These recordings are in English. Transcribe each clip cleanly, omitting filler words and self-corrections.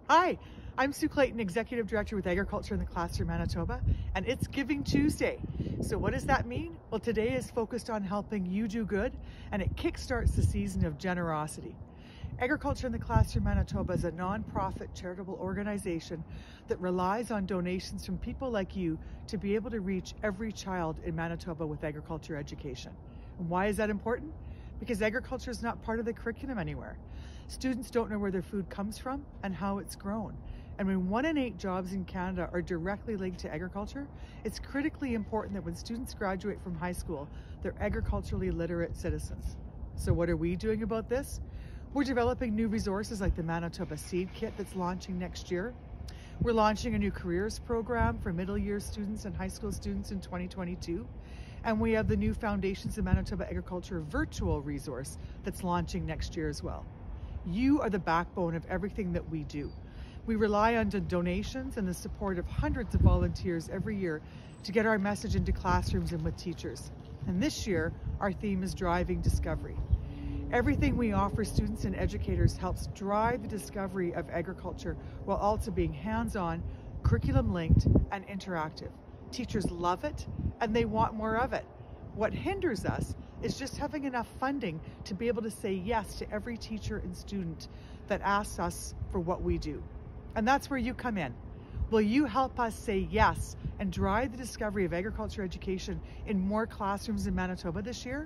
Hi, I'm Sue Clayton, Executive Director with Agriculture in the Classroom Manitoba, and it's Giving Tuesday. So what does that mean? Well, today is focused on helping you do good, and it kickstarts the season of generosity. Agriculture in the Classroom Manitoba is a non-profit charitable organization that relies on donations from people like you to be able to reach every child in Manitoba with agriculture education. And why is that important? Because agriculture is not part of the curriculum anywhere. Students don't know where their food comes from and how it's grown. And when 1 in 8 jobs in Canada are directly linked to agriculture, it's critically important that when students graduate from high school, they're agriculturally literate citizens. So what are we doing about this? We're developing new resources like the Manitoba Seed Kit that's launching next year. We're launching a new careers program for middle year students and high school students in 2022. And we have the new Foundations of Manitoba Agriculture virtual resource that's launching next year as well. You are the backbone of everything that we do. We rely on donations and the support of hundreds of volunteers every year to get our message into classrooms and with teachers. And this year, our theme is Driving Discovery. Everything we offer students and educators helps drive the discovery of agriculture while also being hands-on, curriculum-linked, and interactive. Teachers love it, and they want more of it. What hinders us is just having enough funding to be able to say yes to every teacher and student that asks us for what we do. And that's where you come in. Will you help us say yes and drive the discovery of agriculture education in more classrooms in Manitoba this year?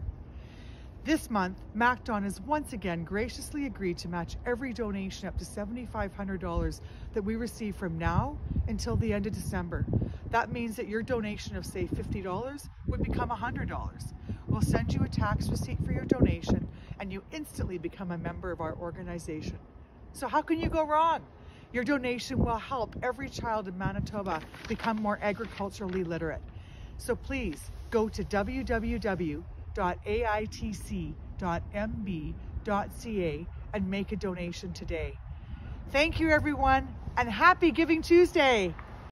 This month, MacDon has once again graciously agreed to match every donation up to $7,500 that we receive from now until the end of December. That means that your donation of, say, $50 would become $100. We'll send you a tax receipt for your donation, and you instantly become a member of our organization. So how can you go wrong? Your donation will help every child in Manitoba become more agriculturally literate. So please go to www.aitc.mb.ca and make a donation today. Thank you, everyone, and happy Giving Tuesday!